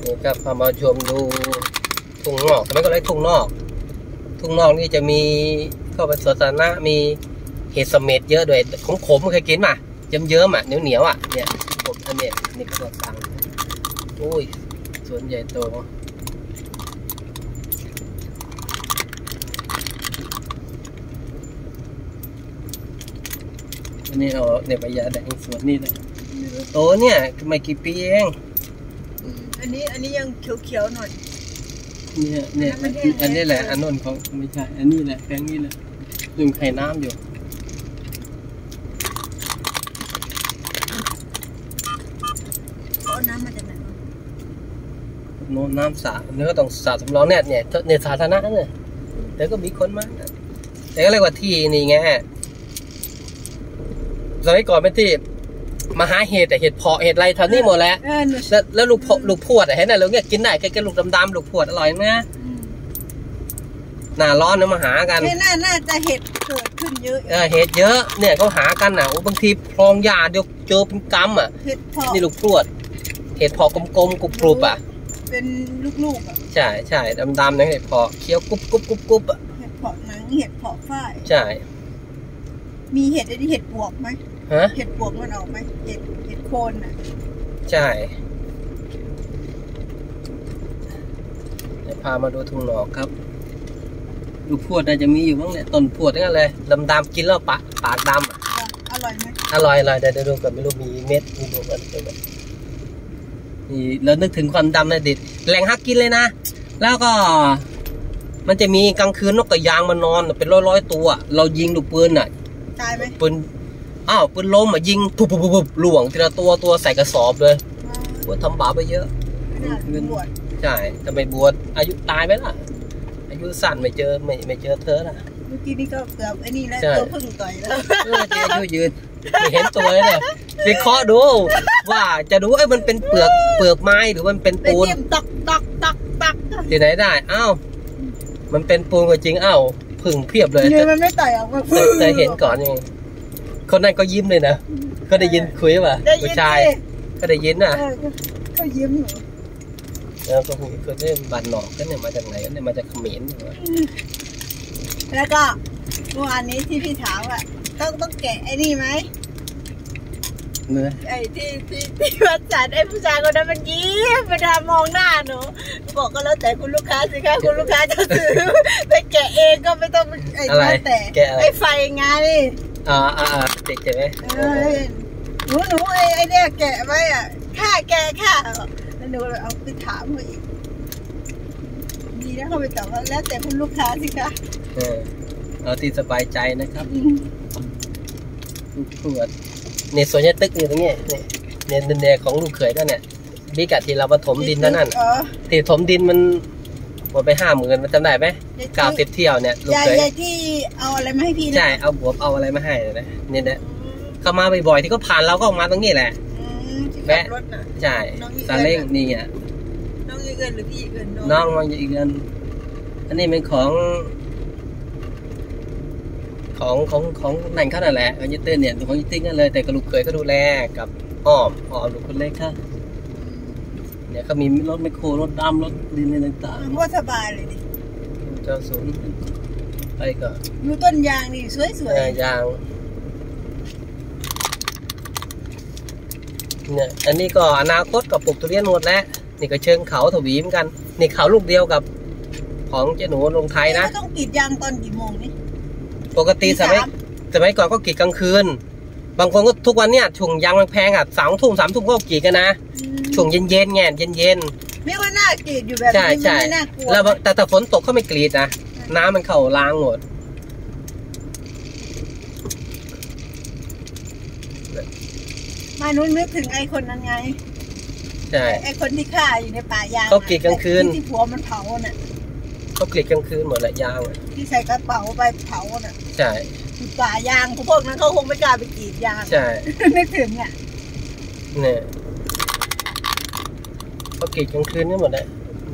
นี่ก็พามาชมดูทุ่งนอกทำไมก็เรียกทุ่งนอกนี่จะมีเข้าไปสวนสาธารณะมีเห็ดเสม็ดเยอะด้วยขมเคยกินป่ะเยิ้มๆอ่ะเหนียวอ่ะเนี่ยผมอันนี้นี่ก็สั่งอุ้ยสวนใหญ่โตอันนี้เอาเนี่ยปยาแดงสวนนี่เลยโตเนี่ยไม่กี่ปีเองอันนี้ยังเขียวๆหน่อยเนี่ยอันนี้แหละอันนนของไม่ใช่อันนี้แหละแปลงนี้แหละดึงไข่น้ำอยู่เอาน้ำมาจากไหนโน้นน้ำสาเนื้อต้องสาสำรองเนี่ยสาธารณะเนี่ยแต่ก็มีคนมาแต่ก็เรียกว่าที่นี่ไงสมัยก่อนเป็นที่มาหาเห็ดแต่เห็ดเพาะเห็ดไรแถวนี้หมดแล้วแล้วลูกพวดเห็นไหมเราเนี่ยกินได้แค่ลูกดำๆลูกพวดอร่อยนะหน้าร้อนเนี่ยมาหากันน่าจะเห็ดเกิดขึ้นเยอะเห็ดเยอะเนี่ยเขาหากันอ่ะบางทีพลองยาเดี๋ยวเจอเป็นกำอ่ะนี่ลูกพวดเห็ดเพาะกลมๆกรุบๆอ่ะเป็นลูกๆอ่ะใช่ดำๆเนี่ยเห็ดเพาะเคี้ยวกรุบอ่ะเห็ดเพาะหนังเห็ดเพาะฝ้ายใช่มีเห็ดอะไรเห็ดปวกไหมเห็ดปวกมันออกไหมเห็ดโคนอ่ะใช่พามาดูทุ่งนอกครับลูกพวดน่าจะมีอยู่บ้างเนี่ยต้นพวดนั่นเลยดำๆกินแล้วปากดำอร่อยไหมอร่อยเดี๋ยวดูก่อนไม่รู้มีเม็ดมีดูกันนี่แล้วนึกถึงความดำนะดิแหล่งฮักกินเลยนะแล้วก็มันจะมีกลางคืนนกกระยางมานอนเป็นร้อยตัวเรายิงลูกปืนอ่ะตายไหมปืนปืนล้มยิงปุ๊บหลวงทีละตัวใส่กระสอบเลยบวชทำบาปไปเยอะใช่จะไม่บวชอายุตายไหมล่ะอายุสั้นไม่เจอเธอล่ะเมื่อกี้นี่ก็เกือบไอ้นี่แล้วตัวพึ่งต่อยแล้วอายุยืนไม่เห็นตัวเลยเนี่ยวิเคราะห์ดูว่าจะดูมันเป็นเปลือกไม้หรือมันเป็นปูนตักที่ไหนได้มันเป็นปูนก็จริงพึ่งเพียบเลยมันไม่ต่อยออกมาเคยเห็นก่อนยังคนนั้นก็ยิ้มเลยนะก็ได้ยินคุยป่ะผู้ชายก็ได้ยินเขายิ้มแล้วก็คุยก็ได้บันหนอกกันเนี่ยมาจากไหนกันเนี่ยมาจากเขมรแล้วก็เมื่อวานนี้ที่พี่ถามอ่ะต้องแกะไอ้นี่ไหมเนื้อไอ้ที่วัดจัดไอ้ผู้ชายคนนั้นมันยิ้มไปมองหน้าหนูบอกก็แล้วแต่คุณลูกค้าสิคะคุณลูกค้าจะซื้อไปแกะเองก็ไม่ต้องไอ้แต่ไอ้ไฟไงเด็กใช่ไหมหนูไอ้เนี่ยแกะไว้อ่ะค่าแล้วหนูเอาไปถามเขาอีกดีนะเขาไปตอบว่าแล้วแต่คุณลูกค้าสิคะเอาที่สบายใจนะครับลูกขวดเนี่ยส่วนใหญ่ตึกอยู่ตรงนี้เนี่ยของลูกเขยก็เนี่ยบิ๊กอะที่เราผสมดินนั่นที่ถมดินมันหมดไป50,000มันจำได้ไหม90 เที่ยวเนี่ยลูกเขยที่เอาอะไรมาให้พี่ใช่เอาบวบเอาอะไรมาให้นะเนี่ยเข้ามาบ่อยๆที่เขาผ่านเราก็ออกมาตรงนี้แหละแม่ใช่ซาเล้งนี่อ่ะน้องอีกเงินหรือพี่อีกเงินน้องมันอีกเงินอันนี้เป็นของนั่นเขานั่นแหละของยิตื้นเนี่ยของยิตื้นกันเลยแต่กระลูกเขยก็ดูแลกับอ้อมลูกคนเล็กค่ะเนี่ยเขามีรถไมโครรถดำรถดินอะไรต่างๆว่าสบายเลยดิเจ้าสวนไปก็ดูต้นยางนี่สวยยางเนี่ยอันนี้ก็อนาคตกับปลูกทุเรียนหมดแล้วนี่ก็เชิงเขาถวีเหมือนกันนี่เขาลูกเดียวกับของเจ้าหนูลงไทยนะต้องกรีดยางตอนกี่โมงนี่ปกติสมัยก่อนก็กรีดกลางคืนบางคนก็ทุกวันเนี่ยช่วงยางมันแพง2 ทุ่ม 3 ทุ่มก็กรีดกันนะช่วงเย็นไม่ว่าน่ากรีดอยู่แบบนี้ไม่น่ากลัวแล้วแต่ฝนตกเขาไม่กรีดนะน้ำมันเข้าล้างหมดมานุ่นนึกถึงไอ้คนนั้นไงใช่ไอ้คนที่ฆ่าอยู่ในป่ายางเขากรีดกลางคืนที่ผัวมันเผาน่ะเขากรีดกลางคืนหมดแหละยางที่ใส่กระเป๋าไปเผาน่ะใช่ป่ายางพวกนั้นเขาคงไม่กล้าไปกรีดยางใช่นึกถึงอ่ะเนี่ยเขากรีดกลางคืนนี่หมดเลย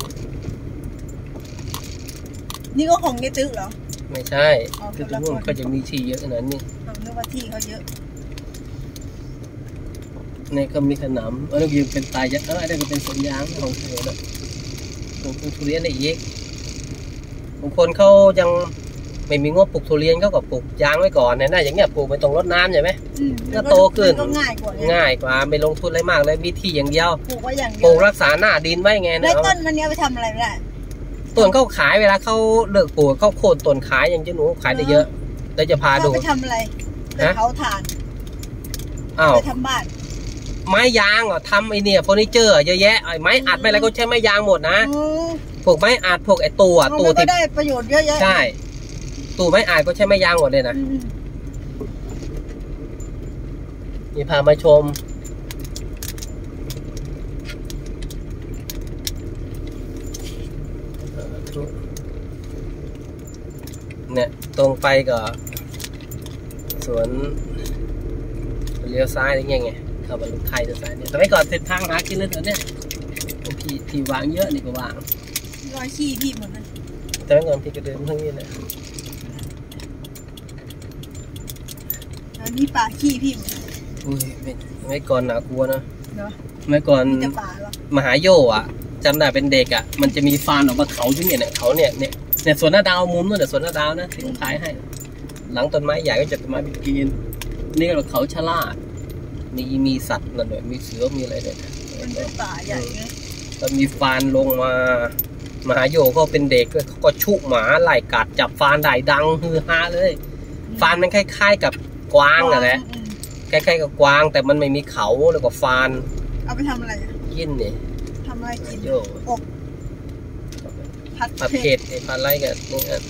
นี่ก็ของเยตึกเหรอไม่ใช่คือตรงนู้นเขาจะมีที่เยอะขนาดนี้นึกว่าที่เขาเยอะนี่ก็มีขนมอันนี้ยังเป็นตายยักษ์อันนี้ก็เป็นสวนยางของเธอนะของทุเรียนได้อีกบางคนเขายังไม่มีงบปลูกทุเรียนเขาก็ปลูกยางไว้ก่อนเนี่ยนะอย่างเงี้ยปลูกไม่ต้องรดน้ำใช่ไหมก็โตขึ้นง่ายกว่าไม่ลงทุนอะไรมากเลยมีที่อย่างเดียวปลูกไว้อย่างเดียวปลูกรักษาหน้าดินไว้ไงแล้วต้นมันเนี้ยไปทำอะไรไม่ได้ต้นเขาขายเวลาเขาเลิกปลูกเขาโค่นต้นขายอย่างเจ้าหนูขายได้เยอะเราจะพาดูไปทำอะไรเขาถ่านไปทำบ้านไม้ยางทำไอเนี่ยเฟอร์นิเจอร์เยอะแยะไม้อัดอะไรก็ใช้ไม้ยางหมดนะพวกไม้อัดพวกไอตัวที่ได้ประโยชน์เยอะแยะใช่ตัวไม้อัดก็ใช้ไม้ยางหมดเลยนะนี่พามาชมเนี่ยตรงไปก็สวนเลี้ยวซ้ายอะไรเงี้ยเข้าบรรลุไทยจะซ้ายเนี่ยแต่ไม่ก่อนเส้นทางหากินเลยตอนเนี้ยที่วางเยอะนี่ก็วางรอยขี้พี่หมดเลยแต่ไม่ก่อนพี่ก็เดินทั้งนี้เลยอันนี้ป่าขี้พี่หมดอุ้ยไม่ก่อนหนากลัวนะไม่ก่อนมหาโยอ่ะจำได้เป็นเด็กอ่ะมันจะมีฟานออกมาเขาที่เนี่ยเขาเนี่ยสวนหน้าดาวมุมนู่นสวนหน้าดาวนะที่เขาขายให้หลังต้นไม้ใหญ่ก็จะต้นไม้เป็นกีนนี่ก็เขาชะลาดมีสัตว์นั่นด้วยมีเสือมีอะไรด้วยนะมันเป็นป่าใหญ่ไงก็มีฟานลงมามหาโยเขาเป็นเด็กเขาก็ชุหมาไล่กัดจับฟานได้ดังฮือฮาเลยฟานมันคล้ายๆกับกวางอะแหละคล้ายๆกับกวางแต่มันไม่มีเขาแล้วก็ฟานเอาไปทำอะไรกินนี่ทำอะไรกินโยอกผัดเผ็ดไอ้ผัดไรกันนี่อ่ะ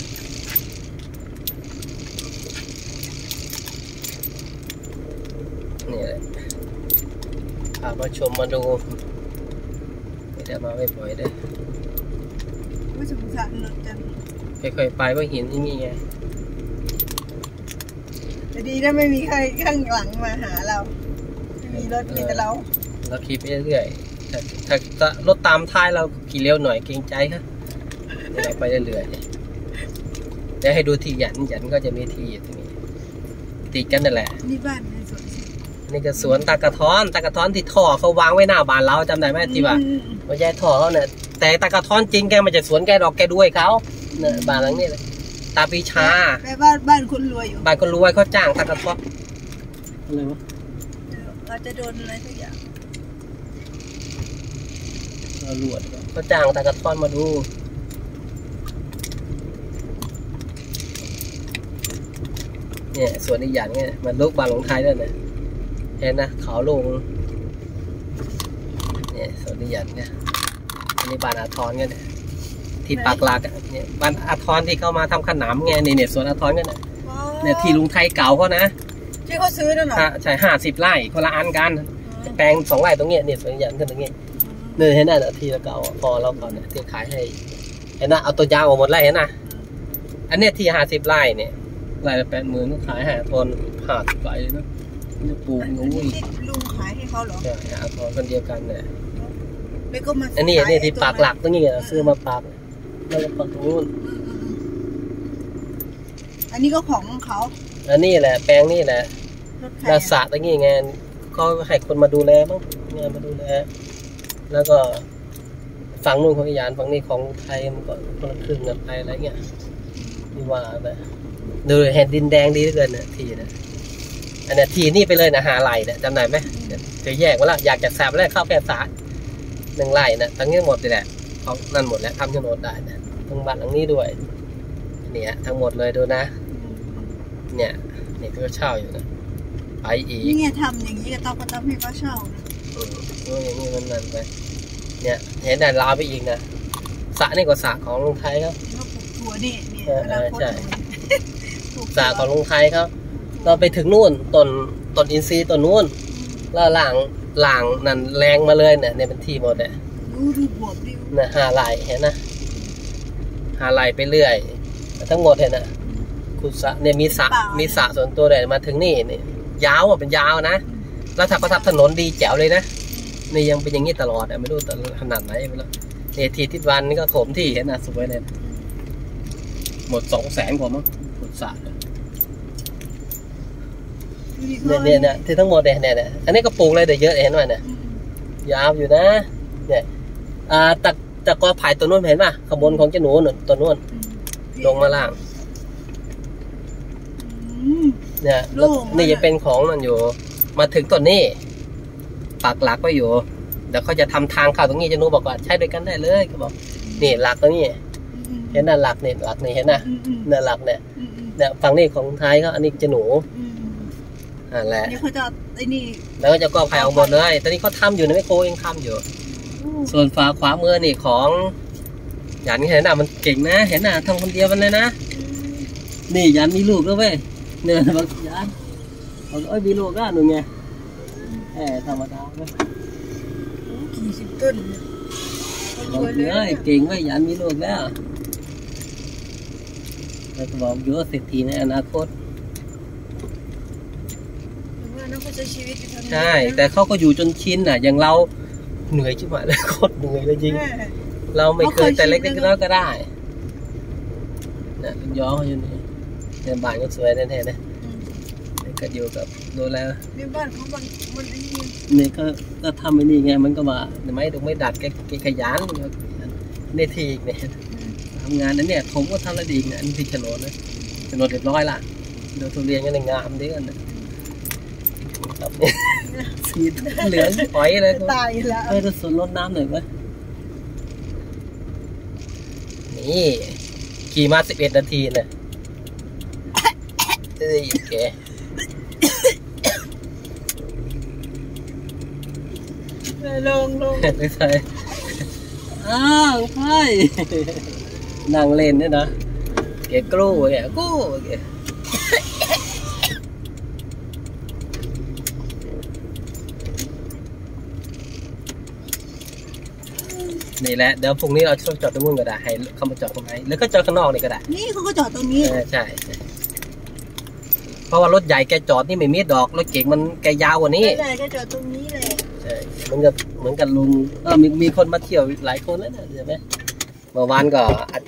นี่แหละพามาชมมาดูไม่ได้มาไม่บ่อยเลยไม่สงสารรถจังค่อยๆไปก็เห็นที่นี่ไงแต่ดีนะไม่มีใครข้างหลังมาหาเราไม่มีรถมีแต่เราขี่ไปเรื่อยๆถ้ารถตามท้ายเราขี่เร็วหน่อยเกรงใจครับเราไปเรื่อยๆแล้วให้ดูที่หยันก็จะมีที่ตรงนี้ติดกันนั่นแหละนี่บ้านในสวนนี่ก็สวนตากระท้อนที่ท่อเขาวางไว้หน้าบ้านเราจำได้ไหมที่ว่าไม่ใช่ท่อเขาเนี่ยแต่ตากระท้อนจริงแกมันจะสวนแกดอกแกด้วยเขาเนี่ยบ้านหลังนี้เลยตาปีชาแม่บ้านคนรวยอยู่บ้านคนรวยเขาจ้างตากระท้อนอะไรวะเราจะโดนอะไรสักอย่างเราหลวดเขาจ้างตากระท้อนมาดูเนี่ยสวนอีกอย่างเนี่ยมันลูกบานหลงไทยด้วยนะเห็นนะเขาลงเนี่ยสวนอีกอย่างเนี่ยอันนี้บานอาทรกันเนี่ยที่ปากหลักเนี่ยบานอาทรที่เข้ามาทำขนมไงนี่เนี่ยสวนอาทรกันเนี่ยที่ลุงไทยเก่าเขานะที่เขาซื้อนั่นหรอใช่50 ไร่คนละอันกันแปลง2 ไร่ตรงเนี้ยเนี่ยสวนอีกอย่างขึ้นตรงนี้เนี่ยเห็นนะที่เก่าพอเราก่อนเนี่ยที่ขายให้เห็นนะเอาตัวยาวออกหมดเลยเห็นนะอันเนี้ยที่50 ไร่เนี่ยไร่ละ80,000ก็ขาย50 ต้น50 ไร่เลยนะจะปลูกงูอีกลุงขายให้เขาเหรอใช่อาทรคนเดียวกันเนี่ยแล้วก็มาอันนี้ที่ปากหลักตรงนี้ซื้อมาปากแล้วก็ปากตรงนู้นอันนี้ก็ของเขาอันนี้แหละแปลงนี่แหละนาสะตรงนี้ไงก็ให้คนมาดูแลมั้งเนี่ยมาดูแลแล้วก็ฝั่งนู้นของอีสานฝั่งนี้ของไทยมันก็คนละครึ่งกันไปอะไรเงี้ยที่ว่านะดูเห็นดินแดงดีเหลือเกินเนี่ยทีนะอันนี้ทีนี่ไปเลยนะ5 ไร่เนี่ยจำได้ไหมจะแยกว่าละอยากจะแสบแล้วเข้าแค่1 ไร่นะทั้งนี้หมดเลยแหละของนั่นหมดแล้วทำโฉนดได้นะทั้งบ้านหลังนี้ด้วยเนี่ยทั้งหมดเลยดูนะเนี่ยก็เช่าอยู่นะไปอีกนี่ไงทำอย่างนี้ก็ต้องให้เขาเช่าอย่างนี้มันนั่นไปเนี่ยเห็นแต่ลาวไปอีกนะสระนี่ก็สระของลุงไทยครับเขาปลูกถั่วนี่ใช่สระของลุงไทยครับเราไปถึงนู่นต้นอินทรีย์ต้นนู่นแล้วหลังนั่นแรงมาเลยเนี่ยเป็นที่หมดเนี่ยดูบวบดินะ5 ไร่เห็นนะ5 ไร่ไปเรื่อยทั้งหมดเห็นนะคุณสระเนี่ยมีสระส่วนตัวเลยมาถึงนี่ยาวเป็นยาวนะแล้วถ้าเขาทำถนนดีแจ๋วเลยนะนี่ยังเป็นอย่างนี้ตลอดไม่รู้แต่ขนาดไหนไปแล้วเนี่ยที่ทิศวันนี่ก็ถมที่เห็นนะสวยเลยหมด200,000 กว่ามั้งคุณสระเนี่ยที่ทั้งหมดเนี่ยอันนี้ก็ปลูกอะไรเดี๋ยวเยอะเห็นไหมเนี่ยยาวอยู่นะเนี่ยตะกอไผ่ตัวนู้นเห็นป่ะขบวนของเจ้าหนูตัวนู้นลงมาล่างเนี่ยนี่จะเป็นของมันอยู่มาถึงตัวนี้ปักหลักไว้อยู่เดี๋ยวเขาจะทำทางเข้าตรงนี้เจ้าหนูบอกว่าใช้ด้วยกันได้เลยเขาบอกนี่หลักตรงนี้เห็นน่ะหลักนี่เห็นน่ะเนี่ยหลักเนี่ยฝั่งนี้ของท้ายเขาอันนี้เจ้าหนูแหละนี่เขาจะไอ้นี่แล้วก็จะกอไผ่ออกหมดเลยตอนนี้เขาทำอยู่ในไมโครยังทำอยู่ส่วนฝาขวามือนี่ของยันเห็นน่ะมันเก่งนะเห็นน่ะทำคนเดียวมันเลยนะนี่ยันมีลูกแล้วเว้ยเนี่ยบางยันบอกมีลูกก็หนูไงธรรมดาไหมกี่สิบต้นบอกเลยเก่งไว้ยันมีลูกแล้วแล้วก็บอกอยู่ว่าเศรษฐีในอนาคตใช่แต่เขาก็อยู่จนชินน่ะอย่างเราเหนื่อยชิบหายเลยโคตรเหนื่อยเลยจริงเราไม่เคยแต่เล็กๆน้อยๆก็ได้เนี่ยย้อนอยู่นี่เนี่ยบ้านก็สวยแน่ๆนะก็อยู่กับดูแลในบ้านเขามันนี่ก็ทำไอ้นี่ไงมันก็ว่าไม่ดัดแกขยันในทีอีกเนี่ยทำงานนั้นเนี่ยผมก็ทำแล้วดีนะนี่ที่โฉนดนะโฉนดเรียบร้อยละเดี๋ยวทุเรียนก็ในงามดีกันนะสีเหลืองปล่อยเลยตายแล้วจะสูนรดน้ำหน่อยไหมนี่ขี่มา11 นาทีเนี่ยโอเคลงไม่ใช่ใช่นั่งเล่นเนี่ยนะเก๋กลู้เก๋กู้เก๋นี่แหละเดี๋ยวพรุ่งนี้เราจอดตรงนู้นก็ได้ให้เขามาจอดตรงไหนแล้วก็จอดข้างนอกนี่ก็ได้นี่เขาก็จอดตรงนี้ใช่เพราะว่ารถใหญ่แกจอดนี่ไม่มีดอกรถเก๋งมันแกยาวกว่านี้ใช่ก็จอดตรงนี้เลยใช่เหมือนกันลุงมีคนมาเที่ยวหลายคนแล้วนะเห็นไหมเมื่อวานก็